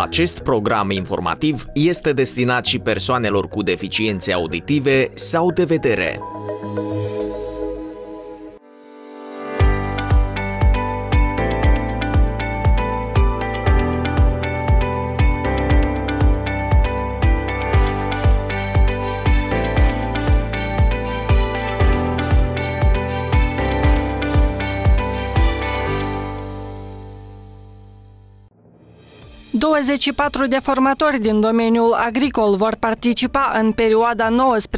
Acest program informativ este destinat și persoanelor cu deficiențe auditive sau de vedere. De formatori din domeniul agricol vor participa în perioada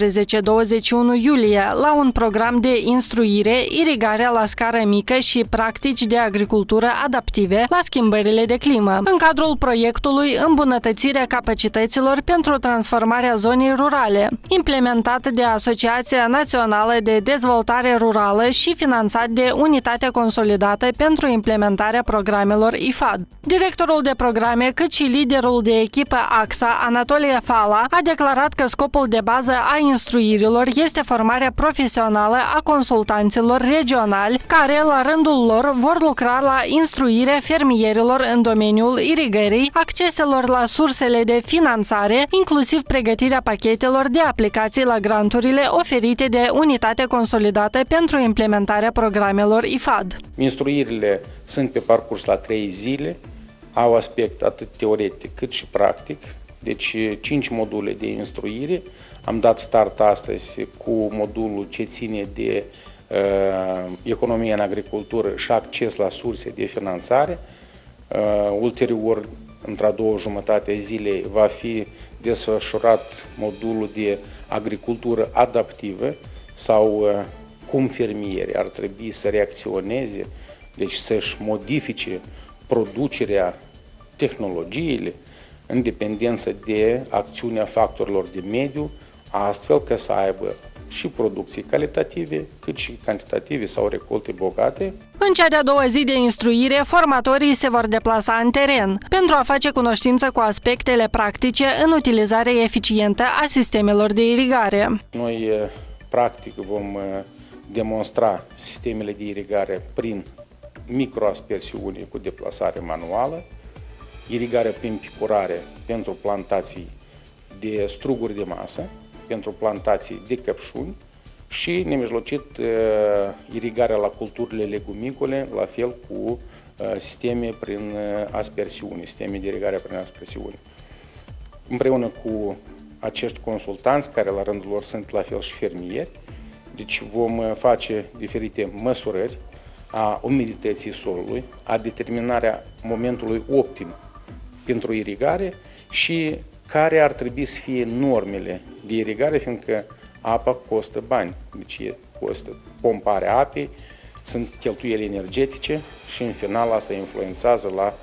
19-21 iulie la un program de instruire, irigarea la scară mică și practici de agricultură adaptive la schimbările de climă, în cadrul proiectului Îmbunătățirea capacităților pentru transformarea zonei rurale, implementat de Asociația Națională de Dezvoltare Rurală și finanțat de Unitatea Consolidată pentru implementarea programelor IFAD. Directorul de programe, cât și liderul de echipă AXA, Anatolie Fala, a declarat că scopul de bază a instruirilor este formarea profesională a consultanților regionali, care, la rândul lor, vor lucra la instruirea fermierilor în domeniul irigării, acceselor la sursele de finanțare, inclusiv pregătirea pachetelor de aplicații la granturile oferite de Unitatea Consolidată pentru implementarea programelor IFAD. Instruirile sunt pe parcurs la 3 zile, au aspect atât teoretic cât și practic, deci 5 module de instruire. Am dat start astăzi cu modulul ce ține de economie în agricultură și acces la surse de finanțare. Ulterior, într-a doua jumătate a zilei, va fi desfășurat modulul de agricultură adaptivă sau cum fermierii ar trebui să reacționeze, deci să-și modifice producerea, tehnologiile, în dependență de acțiunea factorilor de mediu, astfel că să aibă și producții calitative, cât și cantitative sau recolte bogate. În cea de-a doua zi de instruire, formatorii se vor deplasa în teren pentru a face cunoștință cu aspectele practice în utilizarea eficientă a sistemelor de irigare. Noi, practic, vom demonstra sistemele de irigare prin microaspersiuni cu deplasare manuală, irigare prin picurare pentru plantații de struguri de masă, pentru plantații de căpșuni și nemijlocit irigarea la culturile legumicole, la fel cu sisteme prin aspersiuni, sisteme de irigare prin aspersiuni. Împreună cu acești consultanți, care la rândul lor sunt la fel și fermieri, deci vom face diferite măsurări a umidității solului, a determinarea momentului optim pentru irigare și care ar trebui să fie normele de irigare, fiindcă apa costă bani, deci costă pomparea apei, sunt cheltuieli energetice și în final asta influențează la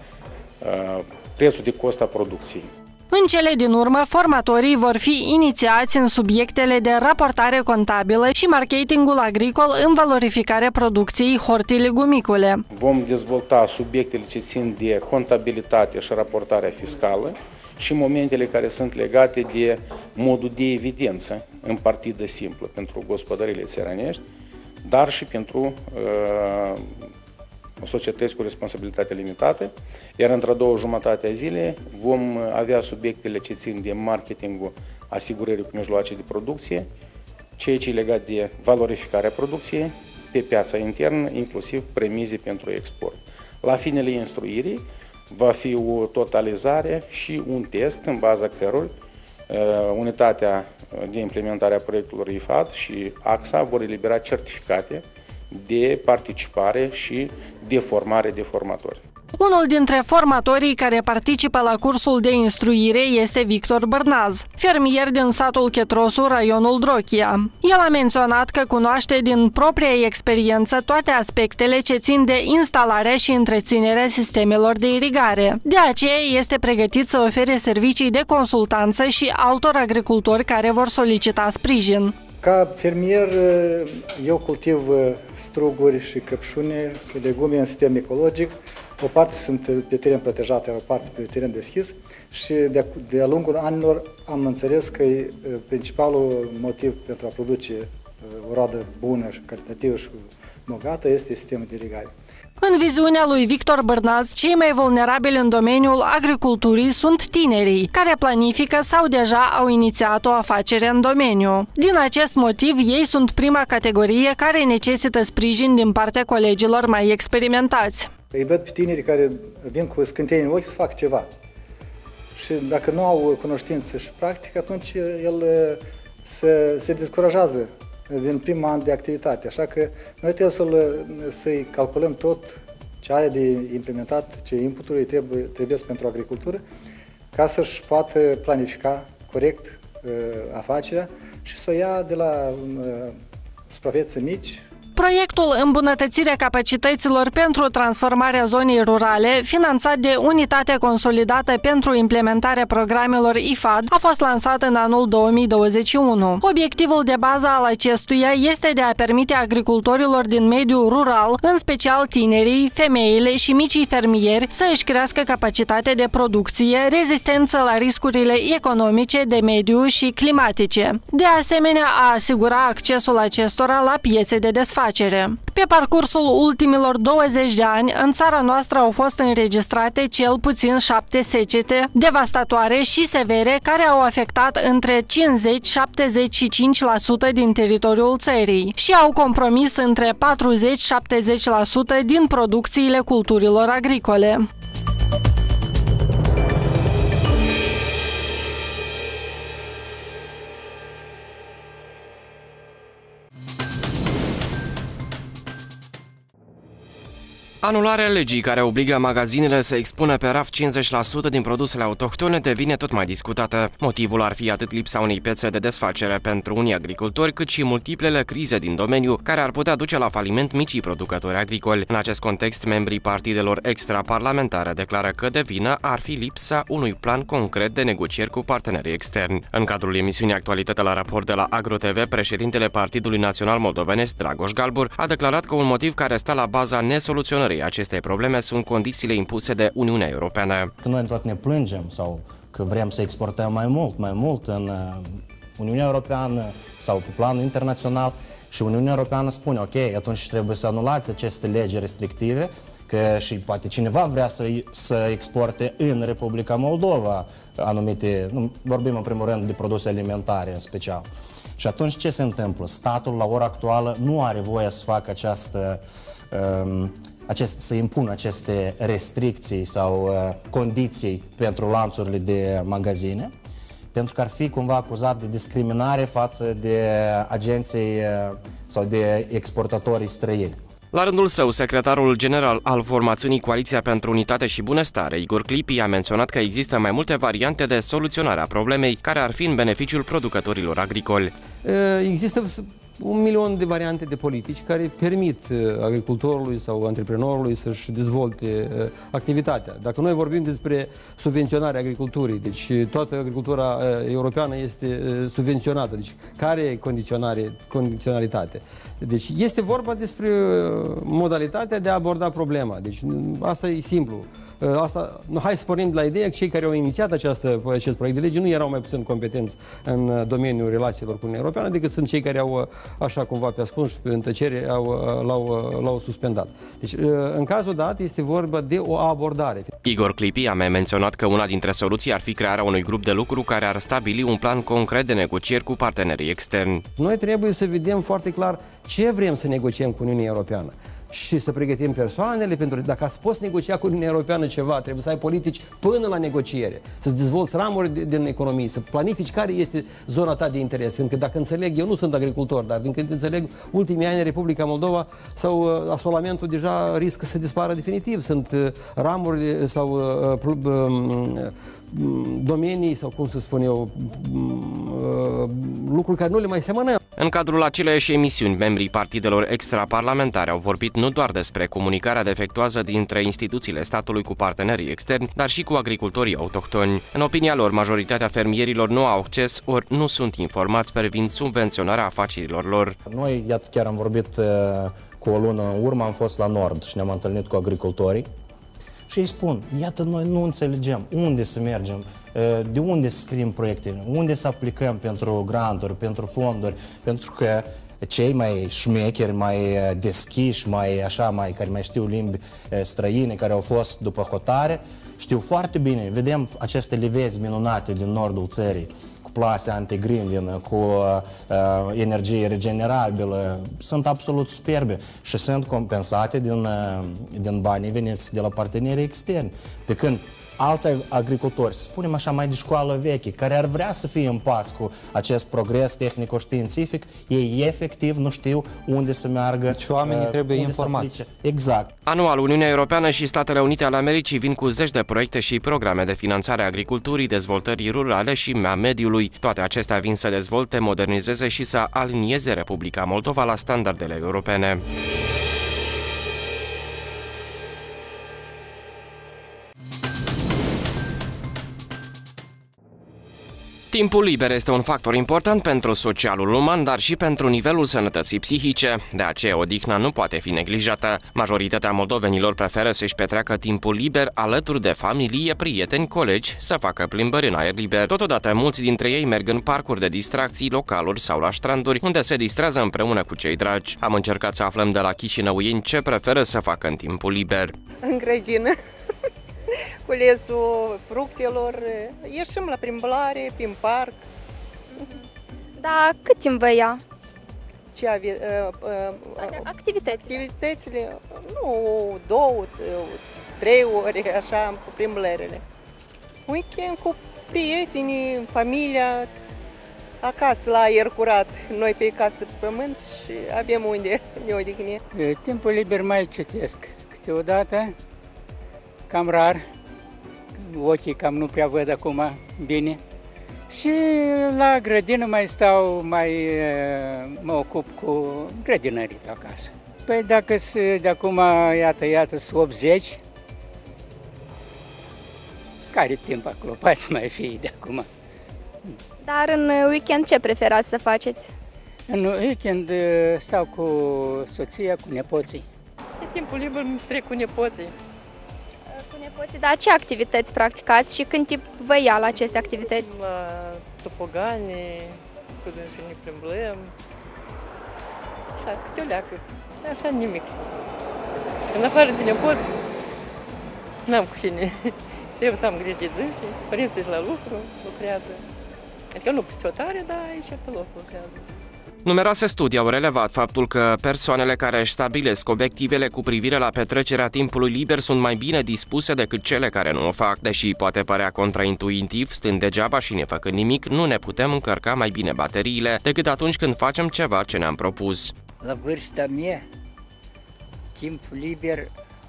prețul de cost a producției. În cele din urmă, formatorii vor fi inițiați în subiectele de raportare contabilă și marketingul agricol în valorificarea producției hortilegumicole. Vom dezvolta subiectele ce țin de contabilitate și raportarea fiscală și momentele care sunt legate de modul de evidență în partidă simplă pentru gospodăriile țărănești, dar și pentru societăți cu responsabilitate limitată, iar într-a doua jumătate a zilei vom avea subiectele ce țin de marketingul asigurării cu mijloace de producție, ceea ce e legat de valorificarea producției pe piața internă, inclusiv premize pentru export. La finele instruirii va fi o totalizare și un test în baza cărui Unitatea de implementare a proiectului IFAD și AXA vor elibera certificate de participare și de formare de formatori. Unul dintre formatorii care participă la cursul de instruire este Victor Bărnaz, fermier din satul Chetrosu, raionul Drochia. El a menționat că cunoaște din propria experiență toate aspectele ce țin de instalarea și întreținerea sistemelor de irigare. De aceea este pregătit să ofere servicii de consultanță și altor agricultori care vor solicita sprijin. Ca fermier, eu cultiv struguri și căpșune, legume în sistem ecologic. O parte sunt pe teren protejat, iar o parte pe teren deschis și de-a lungul anilor am înțeles că principalul motiv pentru a produce o roadă bună și calitativă și bogată este sistemul de irigare. În viziunea lui Victor Bârnaz, cei mai vulnerabili în domeniul agriculturii sunt tinerii, care planifică sau deja au inițiat o afacere în domeniu. Din acest motiv, ei sunt prima categorie care necesită sprijin din partea colegilor mai experimentați. Îi văd pe tinerii care vin cu scânteii în ochi să facă ceva. Și dacă nu au cunoștință și practică, atunci el se descurajează din primul an de activitate. Așa că noi trebuie să-i calculăm tot ce are de implementat, ce inputuri trebuie pentru agricultură, ca să-și poată planifica corect afacerea și să o ia de la suprafețe mici. Proiectul Îmbunătățirea capacităților pentru transformarea zonei rurale, finanțat de Unitatea Consolidată pentru implementarea programelor IFAD, a fost lansat în anul 2021. Obiectivul de bază al acestuia este de a permite agricultorilor din mediul rural, în special tinerii, femeile și micii fermieri, să își crească capacitatea de producție, rezistență la riscurile economice, de mediu și climatice. De asemenea, a asigura accesul acestora la piețe de desfacere. Pe parcursul ultimilor 20 de ani, în țara noastră au fost înregistrate cel puțin 7 secete devastatoare și severe care au afectat între 50-75% din teritoriul țării și au compromis între 40-70% din producțiile culturilor agricole. Anularea legii care obligă magazinele să expună pe raft 50% din produsele autohtone devine tot mai discutată. Motivul ar fi atât lipsa unei piețe de desfacere pentru unii agricultori, cât și multiplele crize din domeniu care ar putea duce la faliment micii producători agricoli. În acest context, membrii partidelor extraparlamentare declară că de vină ar fi lipsa unui plan concret de negocieri cu partenerii externi. În cadrul emisiunii Actualitate la raport de la AgroTV, președintele Partidului Național Moldovenesc, Dragoș Galbur, a declarat că un motiv care stă la baza nesoluționării acestei probleme sunt condițiile impuse de Uniunea Europeană. Când noi tot ne plângem sau că vrem să exportăm mai mult în Uniunea Europeană sau pe plan internațional și Uniunea Europeană spune ok, atunci trebuie să anulați aceste legi restrictive, că și poate cineva vrea să exporte în Republica Moldova anumite, vorbim în primul rând de produse alimentare în special. Și atunci ce se întâmplă? Statul la ora actuală nu are voie să facă să impună aceste restricții sau condiții pentru lanțurile de magazine, pentru că ar fi cumva acuzat de discriminare față de agenții sau de exportatorii străini. La rândul său, secretarul general al formațiunii Coaliția pentru Unitate și Bunăstare, Igor Clipi, a menționat că există mai multe variante de soluționare a problemei care ar fi în beneficiul producătorilor agricoli. Există 1.000.000 de variante de politici care permit agricultorului sau antreprenorului să-și dezvolte activitatea. Dacă noi vorbim despre subvenționarea agriculturii, deci toată agricultura europeană este subvenționată, deci care e condiționalitate? Deci este vorba despre modalitatea de a aborda problema. Deci asta e simplu. Hai să pornim de la ideea că cei care au inițiat acest proiect de lege nu erau mai puțin competenți în domeniul relațiilor cu Uniunea Europeană decât sunt cei care au, așa cumva pe ascuns și pe întăcere, l-au suspendat. Deci, în cazul dat, este vorba de o abordare. Igor Clipi a mai menționat că una dintre soluții ar fi crearea unui grup de lucru care ar stabili un plan concret de negocieri cu partenerii externi. Noi trebuie să vedem foarte clar ce vrem să negociem cu Uniunea Europeană și să pregătim persoanele pentru dacă ați poți negocia cu Uniunea Europeană ceva, trebuie să ai politici până la negociere, să-ți dezvolți ramuri din economie, să planifici care este zona ta de interes. Pentru că dacă înțeleg, eu nu sunt agricultor, dar din când înțeleg, ultimii ani în Republica Moldova sau asolamentul deja riscă să dispară definitiv. Sunt ramuri sau domenii sau, cum să spun eu, lucruri care nu le mai semănăm. În cadrul aceleiași emisiuni, membrii partidelor extraparlamentare au vorbit nu doar despre comunicarea defectuoasă dintre instituțiile statului cu partenerii externi, dar și cu agricultorii autohtoni. În opinia lor, majoritatea fermierilor nu au acces ori nu sunt informați privind subvenționarea afacerilor lor. Noi, iată, chiar am vorbit cu o lună în urmă, am fost la Nord și ne-am întâlnit cu agricultorii. Și îi spun, iată, noi nu înțelegem unde să mergem, de unde să scriem proiectele, unde să aplicăm pentru granturi, pentru fonduri, pentru că cei mai șmecheri, mai deschiși, care mai știu limbi străine, care au fost după hotare, știu foarte bine, vedem aceste livezi minunate din nordul țării, cu plase anti-grindină, cu energie regenerabilă, sunt absolut superbe și sunt compensate din banii veniți de la partenerii externi. Pe când alți agricultori, să spunem așa, mai de școală veche, care ar vrea să fie în pas cu acest progres tehnico-științific, ei efectiv nu știu unde să meargă. Deci oamenii trebuie informați. Exact. Anual, Uniunea Europeană și Statele Unite ale Americii vin cu zeci de proiecte și programe de finanțare a agriculturii, dezvoltării rurale și a mediului. Toate acestea vin să dezvolte, modernizeze și să alinieze Republica Moldova la standardele europene. Timpul liber este un factor important pentru socialul uman, dar și pentru nivelul sănătății psihice. De aceea, odihna nu poate fi neglijată. Majoritatea moldovenilor preferă să-și petreacă timpul liber alături de familie, prieteni, colegi, să facă plimbări în aer liber. Totodată, mulți dintre ei merg în parcuri de distracții, localuri sau la stranduri, unde se distrează împreună cu cei dragi. Am încercat să aflăm de la chișinăuieni ce preferă să facă în timpul liber. În grădină. Culesul fructelor, ieșim la plimbare, prin parc. Da, cât timp vă ia? Ce Activitățile. Activitățile, nu, 2, 3 ore, așa, cu plimbările. Weekend cu prietenii, familia, acasă la aer curat. Noi pe casă pe pământ și avem unde ne odihni. Timpul liber mai citesc câteodată. Cam rar, ochii cam nu prea văd acum bine. Și la grădină mai stau, mă ocup cu grădinăritul acasă. Păi dacă de acum, iată, sunt 80, care timp acolo poate să mai fie de acum? Dar în weekend ce preferați să faceți? În weekend stau cu soția, cu nepoții. De timpul liber trec cu nepoții. Dar ce activități practicați și când timp vă ia la aceste activități? La topogane, cu dânsul ne plimbăm, așa, câte o leacă, așa nimic. În afară de nepoți, n-am cu cine. Trebuie să am grijă de dânsii, părinții la lucru, lucrează. Adică nu peste hotare, dar aici pe loc lucrează. Numeroase studii au relevat faptul că persoanele care își stabilesc obiectivele cu privire la petrecerea timpului liber sunt mai bine dispuse decât cele care nu o fac. Deși poate părea contraintuitiv, stând degeaba și nefăcând nimic, nu ne putem încărca mai bine bateriile decât atunci când facem ceva ce ne-am propus. La vârsta mea, timpul liber,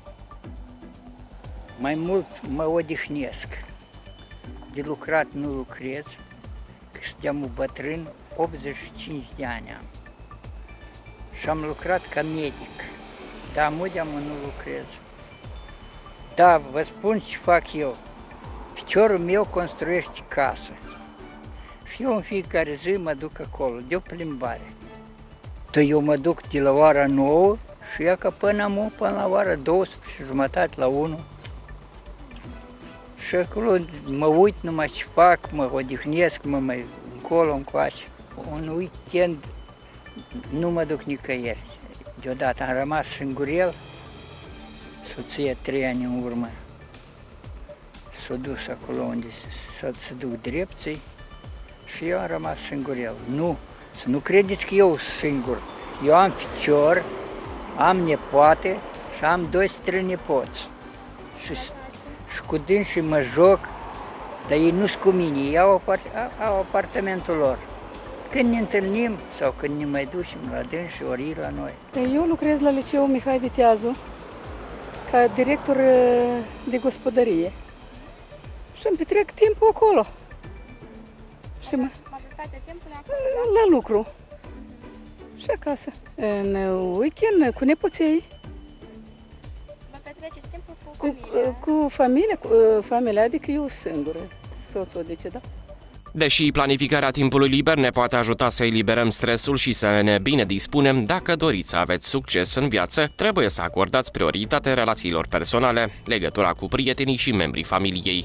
mai mult mă odihnesc. De lucrat nu lucrez, că suntem bătrân, 85 de ani am. Și am lucrat ca medic, dar mudeam nu lucrez. Da, vă spun ce fac eu. Piciorul meu construiește casă. Și eu în fiecare zi mă duc acolo, de o plimbare. Eu mă duc de la ora 9 și ia că până la ora 12:30, la 1. Și acolo mă uit numai ce fac, mă odihnesc, mă mai încolo, încoace. Un weekend nu mă duc nicăieri. Deodată am rămas singurel, soția 3 ani în urmă s-a dus acolo unde să duc drepții și eu am rămas singurel. Nu, să nu credeți că eu sunt singur. Eu am picior, am nepoate și am 2 strănepoți. Și cu dânsii mă joc, dar ei nu sunt cu mine, ei au apartamentul lor. Când ne întâlnim sau când ne mai ducem la dânsii, ori ei la noi. Eu lucrez la liceul Mihai Viteazu ca director de gospodărie și îmi petrec timpul acolo. Și majoritatea timpului acolo, la lucru și acasă. În weekend cu nepoței. Vă petreceți timpul cu familia? Cu familia, familia, adică eu singură, soțul a decedat. Deși planificarea timpului liber ne poate ajuta să eliberăm stresul și să ne bine dispunem, dacă doriți să aveți succes în viață, trebuie să acordați prioritate relațiilor personale, legătura cu prietenii și membrii familiei.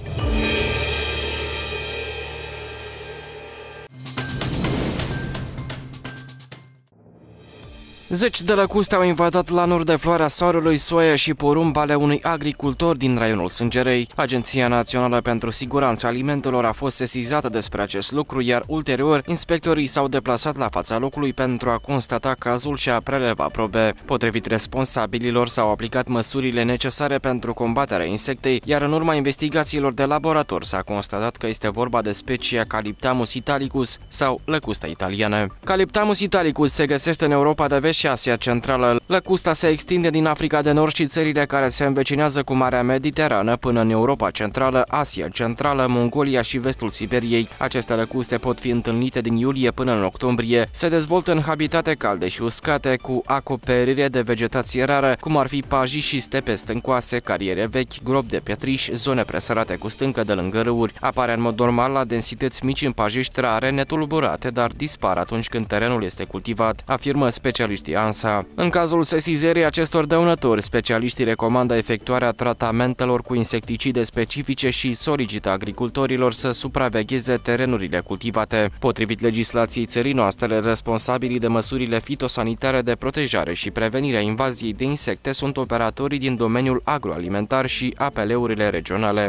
Zeci de lăcuste au invadat lanuri de floarea soarelui, soia și porumb ale unui agricultor din raionul Sângerei. Agenția Națională pentru Siguranța Alimentelor a fost sesizată despre acest lucru, iar ulterior inspectorii s-au deplasat la fața locului pentru a constata cazul și a preleva probe. Potrivit responsabililor, s-au aplicat măsurile necesare pentru combaterea insectei, iar în urma investigațiilor de laborator s-a constatat că este vorba de specia Calyptamus italicus sau lăcusta italiană. Calyptamus italicus se găsește în Europa de Vest și Asia Centrală. Lăcusta se extinde din Africa de Nord și țările care se învecinează cu Marea Mediterană până în Europa Centrală, Asia Centrală, Mongolia și vestul Siberiei. Aceste lăcuste pot fi întâlnite din iulie până în octombrie. Se dezvoltă în habitate calde și uscate, cu acoperire de vegetație rară, cum ar fi pajii și stepe stâncoase, cariere vechi, gropi de pietriș, zone presărate cu stâncă de lângă râuri. Apare în mod normal la densități mici în pajiști rare, netulburate, dar dispar atunci când terenul este cultivat, afirmă specialiștii ANSA. În cazul sesizării acestor dăunători, specialiștii recomandă efectuarea tratamentelor cu insecticide specifice și solicită agricultorilor să supravegheze terenurile cultivate. Potrivit legislației țării noastre, responsabilii de măsurile fitosanitare de protejare și prevenirea invaziei de insecte sunt operatorii din domeniul agroalimentar și APL-urile regionale.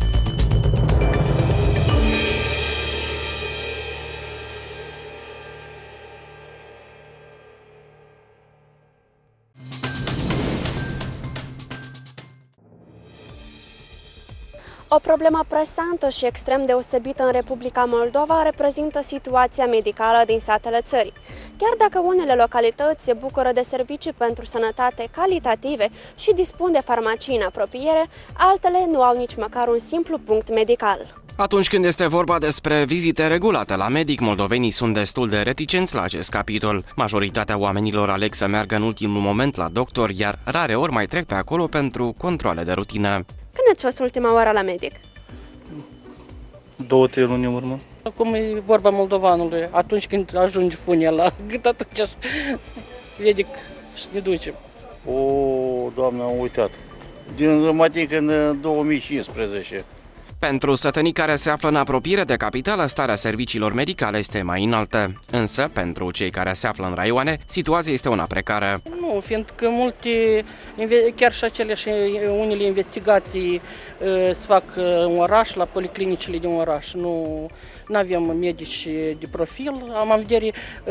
O problemă presantă și extrem deosebită în Republica Moldova reprezintă situația medicală din satele țării. Chiar dacă unele localități se bucură de servicii pentru sănătate calitative și dispun de farmacii în apropiere, altele nu au nici măcar un simplu punct medical. Atunci când este vorba despre vizite regulate la medic, moldovenii sunt destul de reticenți la acest capitol. Majoritatea oamenilor aleg să meargă în ultimul moment la doctor, iar rare ori mai trec pe acolo pentru controale de rutină. Când ați fost ultima oară la medic? 2-3 luni în urmă. Cum e vorba moldovanului, atunci când ajunge funia la gât, atunci medic și ne ducem. O, Doamne, am uitat. Din Matică în 2015. Pentru sătenii care se află în apropiere de capitală, starea serviciilor medicale este mai înaltă. Însă, pentru cei care se află în raioane, situația este una precară. Nu, fiindcă multe, chiar și unele investigații se fac în oraș, la policlinicile din oraș. Nu avem medici de profil, am în vedere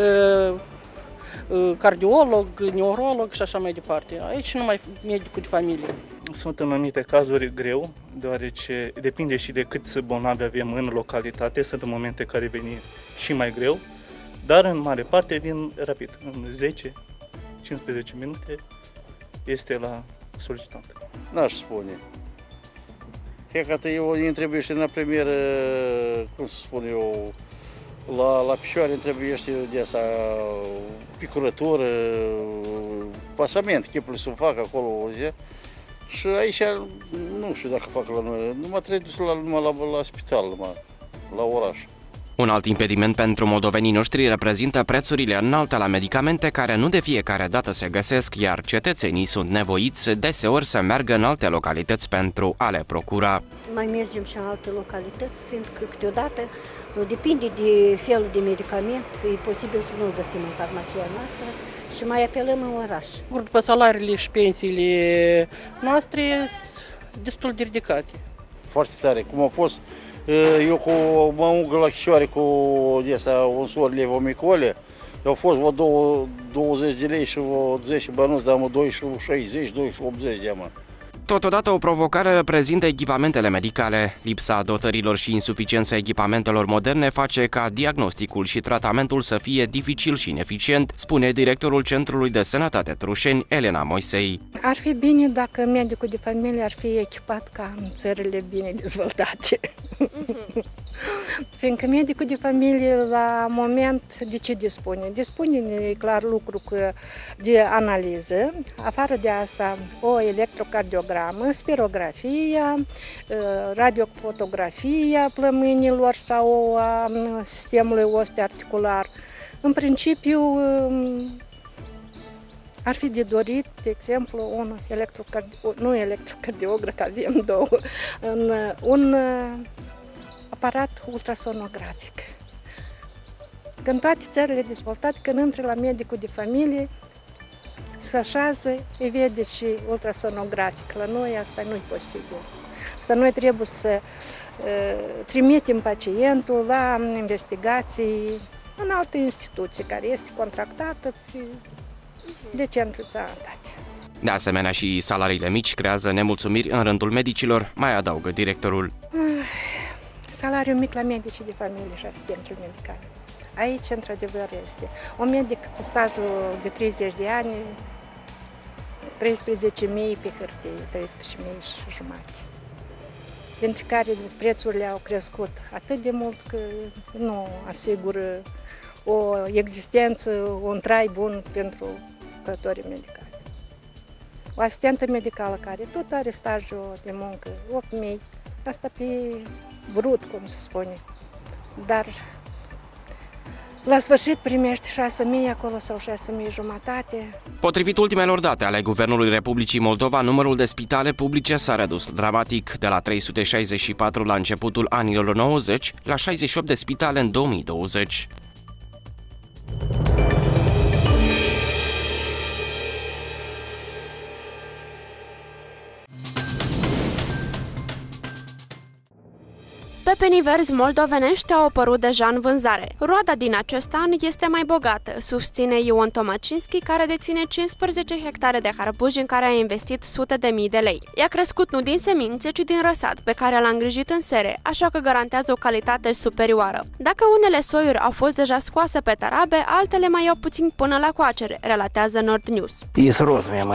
cardiolog, neurolog și așa mai departe. Aici numai medicul de familie. Sunt în anumite cazuri greu, deoarece depinde și de câți bolnavi avem în localitate. Sunt momente care vin și mai greu, dar în mare parte vin rapid. În 10-15 minute este la solicitant. N-aș spune. Fiecare eu îi întrebuiește la premieră, cum să spun eu, la picioare întrebuiește de asta picurătură, pasament, chipul să fac acolo, zi. Și aici nu știu dacă fac la noi, numai trebuie dus la spital, la oraș. Un alt impediment pentru moldovenii noștri reprezintă prețurile înalte la medicamente care nu de fiecare dată se găsesc, iar cetățenii sunt nevoiți deseori să meargă în alte localități pentru a le procura. Mai mergem și în alte localități, fiindcă câteodată depinde de felul de medicament, e posibil să nu-l găsim în farmacia noastră și mai apelăm în oraș. După salariile și pensiile noastre, destul de ridicate. Foarte tare, cum a fost eu mă ungă la Chișoare cu un sor levomicole, au fost 20 de lei și 10 bănuți, dar 2,60, 2,80 de mă. Totodată o provocare reprezintă echipamentele medicale. Lipsa dotărilor și insuficiența echipamentelor moderne face ca diagnosticul și tratamentul să fie dificil și ineficient, spune directorul Centrului de Sănătate Trușeni, Elena Moisei. Ar fi bine dacă medicul de familie ar fi echipat ca în țările bine dezvoltate. Fiindcă medicul de familie la moment de ce dispune? Dispune, e clar, lucru de analiză, afară de asta o electrocardiogramă, spirografia, radiofotografia plămânilor sau a sistemului osteoarticular. În principiu, ar fi de dorit, de exemplu, un electrocardiograf, că avem două, un aparat ultrasonografic. În toate țările dezvoltate, când intri la medicul de familie, se așează, îi vede și ultrasonografic. La noi asta nu e posibil. Asta noi trebuie să trimitem pacientul la investigații în alte instituții care este contractată de Centrul de Sănătate. De asemenea, și salariile mici creează nemulțumiri în rândul medicilor, mai adaugă directorul. Salariul mic la medicii de familie și asistentul medical. Aici, într-adevăr, este. Un medic cu stajul de 30 de ani, 13.000 pe hârtie, 13.000 și jumate. Dintre care prețurile au crescut atât de mult că nu asigură o existență, un trai bun pentru lucrătorii medicali. O asistentă medicală care tot are stajul de muncă, 8.000, asta pe brut, cum se spune, dar la sfârșit primești 6.000 acolo sau 6.000 jumătate. Potrivit ultimelor date ale Guvernului Republicii Moldova, numărul de spitale publice s-a redus dramatic de la 364 la începutul anilor 90 la 68 de spitale în 2020. Pepenii verzi moldovenești au apărut deja în vânzare. Roada din acest an este mai bogată, susține Ion Tomacinski, care deține 15 hectare de harbuși în care a investit sute de mii de lei. I-a crescut nu din semințe, ci din răsad, pe care l-a îngrijit în sere, așa că garantează o calitate superioară. Dacă unele soiuri au fost deja scoase pe tarabe, altele mai au puțin până la coacere, relatează Nord News. E roz, măi.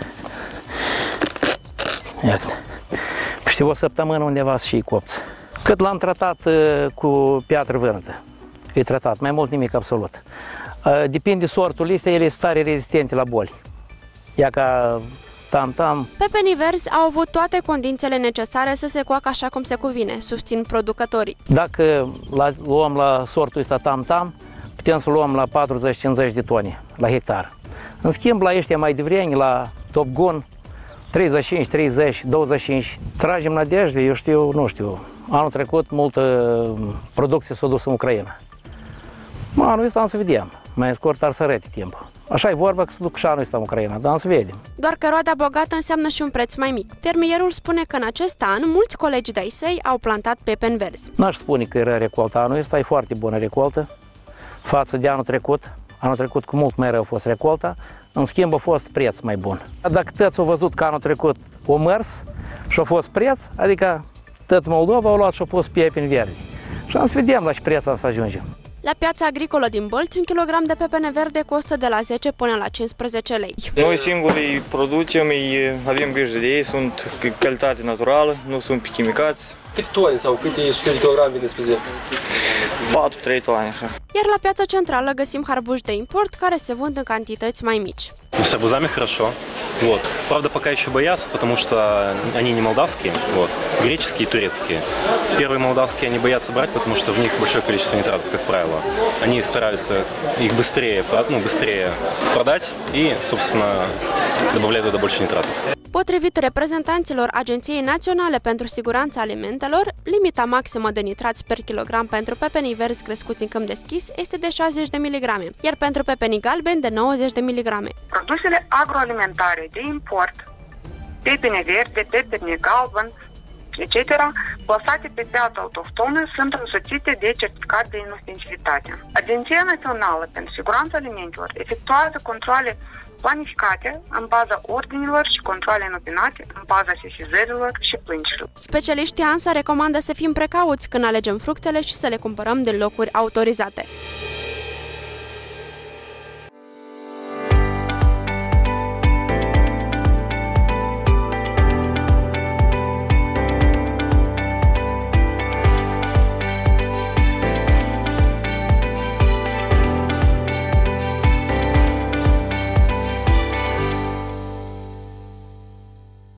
Iată. Știu o săptămână undeva și copți. Cât l-am tratat cu piatră vârtă, e tratat, mai mult nimic absolut. Depinde sortul este, ele sunt tare rezistente la boli. Ia ca tam-tam. Pepenii verzi au avut toate condițiile necesare să se coacă așa cum se cuvine, susțin producătorii. Dacă luăm la sortul ăsta tam-tam, putem să luăm la 40-50 de tone la hectar. În schimb, la ăștia mai devreni, la Top Gun, 35, 30, 25, tragem nădejde, eu știu, nu știu. Anul trecut multă producție s-a dus în Ucraina. Anul ăsta am să vedem, mai scurt ar să arăte timpul. Așa e vorba că se duc și anul ăsta în Ucraina, dar am să vedem. Doar că roada bogată înseamnă și un preț mai mic. Fermierul spune că în acest an mulți colegi de-ai săi au plantat pepeni verzi. N-aș spune că era recolta anul ăsta, e foarte bună recoltă față de anul trecut. Anul trecut cu mult mai rău a fost recolta, în schimb a fost preț mai bun. Dacă toți au văzut că anul trecut a mers și a fost preț, adică tot Moldova au luat și a pus pepeni verzi. Și am să vedem la ce preț să ajungem. La piața agricolă din Bălți, un kilogram de pepene verde costă de la 10 până la 15 lei. Noi singuri îi producem, avem grijă de ei, sunt calitate naturală, nu sunt chimicați. Câte tone sau câte sute de kilograme vedeți pe zi? 4-3 tone, așa. Iar la piața centrală găsim harbuși de import care se vând în cantități mai mici. С арбузами хорошо. Вот. Правда, пока еще боятся, потому что они не молдавские, вот, греческие и турецкие. Первые молдавские они боятся брать, потому что в них большое количество нитратов, как правило. Они стараются их быстрее продать и, собственно, добавляют туда больше нитратов. Potrivit reprezentanților Agenției Naționale pentru Siguranța Alimentelor, limita maximă de nitrați per kilogram pentru pepenii verzi crescuți în câmp deschis este de 60 de mg, iar pentru pepenii galbeni de 90 de mg. Produsele agroalimentare de import, pepene verde, pepene galben, etc., plasate pe piața autohtonă sunt însoțite de certificat de inofensivitate. Agenția Națională pentru Siguranța Alimentelor efectuează controale planificate în baza ordinilor și controale inopinate în baza sesizărilor și plângerilor. Specialiștii ANSA recomandă să fim precauți când alegem fructele și să le cumpărăm din locuri autorizate.